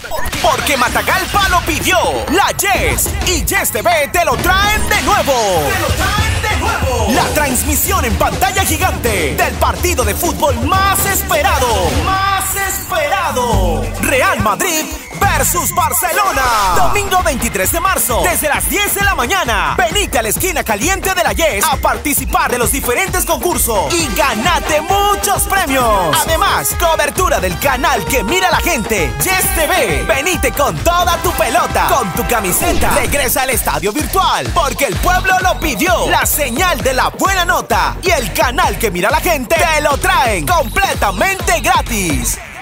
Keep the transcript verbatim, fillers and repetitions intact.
Porque Matagalpa lo pidió. La Yes y Yes T V te lo traen de nuevo. ¡Te lo traen de nuevo! La transmisión en pantalla gigante del partido de fútbol más esperado. ¡Más esperado! Real Madrid versus Barcelona. Domingo veintitrés de marzo, desde las diez de la mañana. Venite a la esquina caliente de la Yes a participar de los diferentes concursos y ganate muchos premios. Además, cobertura del canal que mira la gente, Yes T V. Venite con toda tu pelota, con tu camiseta. Regresa al estadio virtual, porque el pueblo lo pidió. La señal de la buena nota y el canal que mira la gente te lo traen completamente gratis.